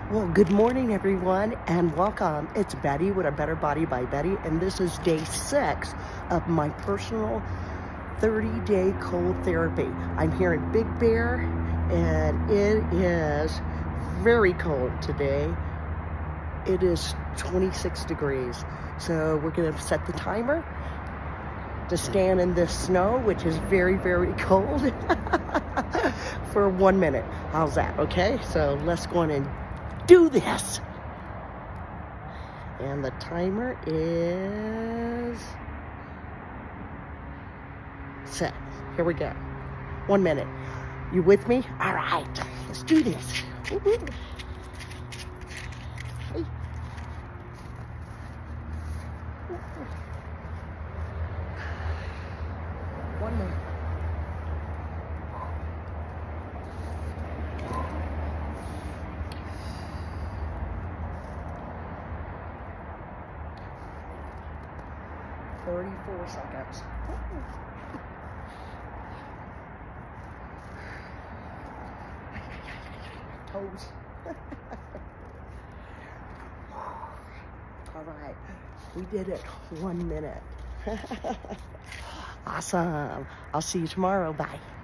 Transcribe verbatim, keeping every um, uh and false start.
Well, good morning, everyone, and welcome. It's Betty with A Better Body by Betty, and this is day six of my personal thirty day cold therapy. I'm here in Big Bear, and it is very cold today. It is twenty-six degrees, so we're going to set the timer to stand in this snow, which is very, very cold, for one minute. How's that? Okay, so let's go on and do this. And the timer is set. Here we go. One minute. You with me? All right, let's do this. Woo-hoo. Hey. One minute. thirty-four seconds. Toes. All right, we did it. One minute. Awesome. I'll see you tomorrow. Bye.